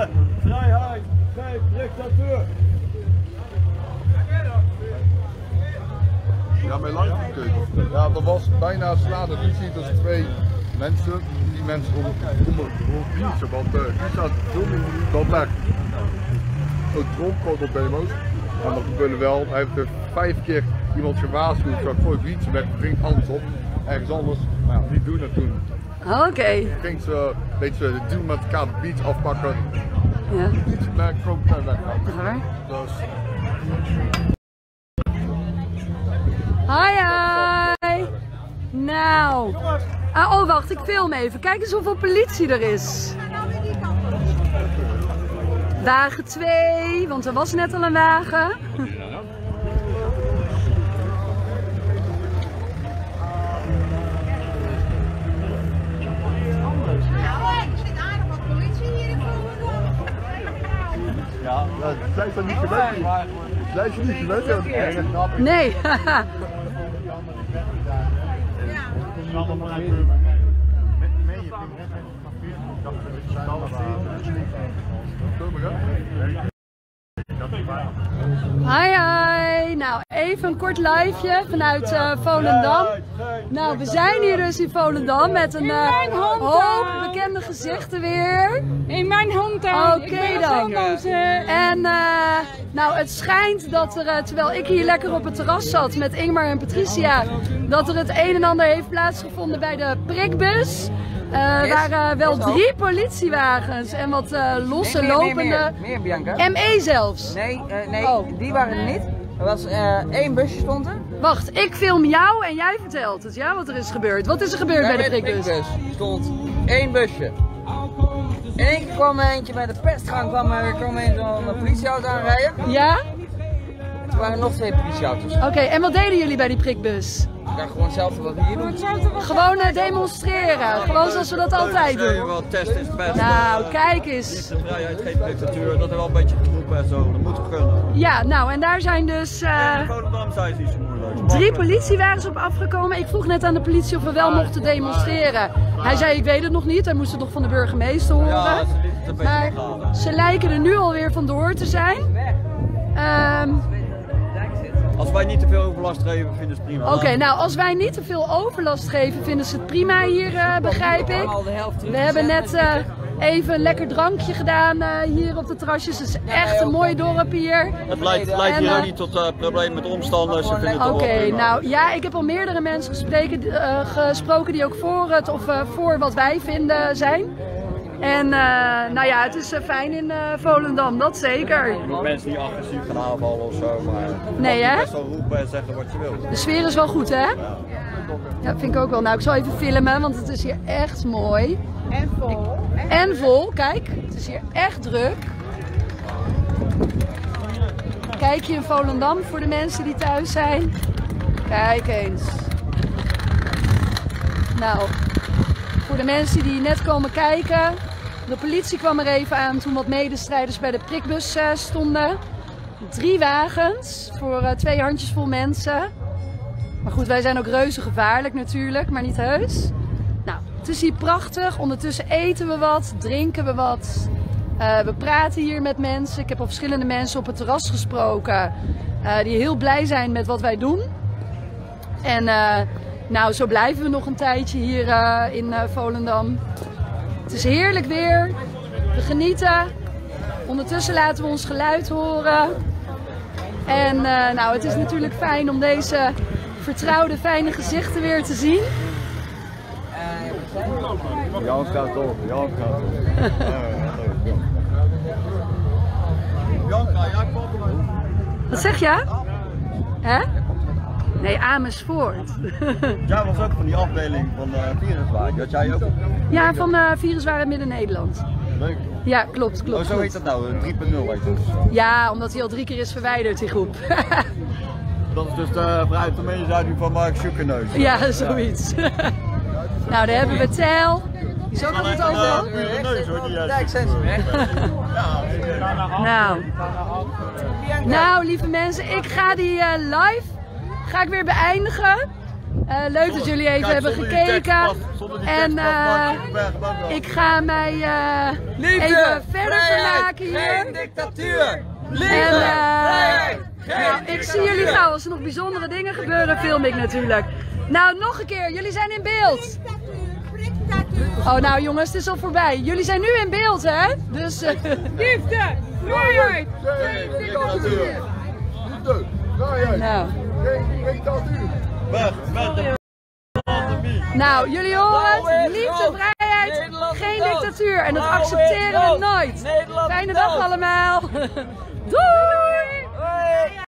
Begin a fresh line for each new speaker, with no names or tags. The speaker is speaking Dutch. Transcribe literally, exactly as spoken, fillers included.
Vrijheid, geen dictatuur.
Ja, mijn lang gekeken. Ja, dat was bijna slaan. Nu zie je tussen twee mensen, die mensen om kiezen. Want uh, die staat dat daar een tromkort op demo's. En dat gebeurde wel. Hij heeft er vijf keer iemand gewaarschuwd. Zo voor je fietsen weg, ging anders op. Ergens anders. Maar ja, die doen het toen.
Oké. Okay.
Ging ze een beetje de deal met elkaar de beats afpakken.
Ja.
Iets naar kroonplein weg. Dus.
Hi, hi. Nou. Ah, oh, wacht, ik film even. Kijk eens hoeveel politie er is. Wagen twee, want er was net al een wagen.
Ja, zij zijn niet gewend. Zij zijn niet gewend.
Nee. Hi, hi. Nou, even een kort liveje vanuit uh, Volendam. Nou, we zijn hier dus in Volendam met een uh, hoop bekende gezichten weer.
In mijn hometown.
Oké okay, dan. En uh, nou, het schijnt dat er, uh, terwijl ik hier lekker op het terras zat met Ingmar en Patricia, dat er het een en ander heeft plaatsgevonden bij de prikbus. Er uh, yes. waren wel drie politiewagens en wat uh, losse
nee, nee,
lopende.
Meer, meer, meer Bianca.
M E zelfs.
Nee, uh, nee oh. die waren er niet. Er was uh, één busje stond er.
Wacht, ik film jou en jij vertelt het, ja, wat er is gebeurd. Wat is er gebeurd bij, bij de prikbus?
Bij de prikbus stond één busje. In één keer kwam er eentje met de pestgang, kwam er kwam een zo'n politieauto aanrijden.
Ja?
En er waren nog twee politieauto's.
Oké, okay, en wat deden jullie bij die prikbus?
Ja, gewoon hetzelfde wat we hier doen.
Gewoon uh, demonstreren, gewoon zoals we dat altijd doen.
Wel, testen is het beste.
Nou, kijk eens.
Niet de vrijheid, geen dictatuur, dat er wel een beetje geroepen en zo, dat moet toch kunnen.
Ja, nou en daar zijn dus uh,
in Volendam zijn ze niet zo moeilijk.
drie politiewagens op afgekomen. Ik vroeg net aan de politie of we wel mochten demonstreren. Hij zei ik weet het nog niet, hij moest het nog van de burgemeester horen.
Ja, ze lieten het een beetje
maar ze lijken er nu alweer vandoor te zijn. Um,
Als wij niet te veel overlast geven, vinden ze het prima.
Oké, okay, nou als wij niet te veel overlast geven, vinden ze het prima hier, uh, begrijp ik. We hebben net uh, even een lekker drankje gedaan uh, hier op de terrasjes. Het is echt een mooi dorp hier.
Het leidt, leidt hier uh, ook niet tot uh, problemen met de omstanders. Oké,
okay, nou ja, ik heb al meerdere mensen gespreken, uh, gesproken die ook voor het of uh, voor wat wij vinden zijn. En uh, nou ja, het is uh, fijn in uh, Volendam, dat zeker.
Je moet mensen niet agressief gaan aanvallen of zo, maar
nee, hè?
best wel roepen en zeggen wat je wil.
De sfeer is wel goed, hè? Ja. Ja, vind ik ook wel. Nou, ik zal even filmen, want het is hier echt mooi.
En vol.
Ik... En vol, kijk. Het is hier echt druk. Kijk je in Volendam voor de mensen die thuis zijn. Kijk eens. Nou... Voor de mensen die net komen kijken, de politie kwam er even aan toen wat medestrijders bij de prikbus uh, stonden. Drie wagens voor uh, twee handjesvol mensen. Maar goed, wij zijn ook reuze gevaarlijk natuurlijk, maar niet heus. Nou, het is hier prachtig. Ondertussen eten we wat, drinken we wat. Uh, we praten hier met mensen. Ik heb al verschillende mensen op het terras gesproken uh, die heel blij zijn met wat wij doen. En... Uh, Nou, zo blijven we nog een tijdje hier uh, in uh, Volendam. Het is heerlijk weer. We genieten. Ondertussen laten we ons geluid horen. En uh, nou, het is natuurlijk fijn om deze vertrouwde, fijne gezichten weer te zien.
Jan gaat door, Jan gaat door.
Bianca, jij komt er.
Wat zeg je? Hè? Nee, Amersfoort.
Jij was ook van die afdeling van uh, Viruswaard. Dat jij ook?
Ja, van uh, Viruswaard Midden-Nederland.
Leuk.
Ja, klopt, klopt.
Oh, zo heet dat nou, drie punt nul heet het.
Ja, omdat hij al drie keer is verwijderd, die groep.
Dat is dus de vrijheid van meningsuiting van Mark Sjoekeneus.
Ja, zoiets. Ja. Nou, daar hebben we Tel. Die is ook altijd overal. Nou. Nou, lieve mensen, ik ga die uh, live ga ik weer beëindigen. Uh, leuk dat jullie even hebben gekeken. En uh, ik ga mij uh, even verder vermaken. maken hier.
Geen dictatuur! Liefde!
En, uh,
Vrijheid! Geen
nou, ik zie jullie gauw. Als er nog bijzondere dingen gebeuren, film ik natuurlijk. Nou, nog een keer. Jullie zijn in beeld. Oh, nou jongens, het is al voorbij. Jullie zijn nu in beeld, hè? Dus... Uh, liefde! Vrijheid!
Geen dictatuur! Liefde! Vrijheid!
Nou.
Geen dictatuur!
Weg met de pandemie.
Nou, jullie horen het.
Blauw is
Liefde,
rood.
vrijheid,
Nederland
geen
is dood.
dictatuur. En dat
Blauw is
accepteren we
rood.
nooit.
Nederland is
Fijne dag
dood.
allemaal. Doei!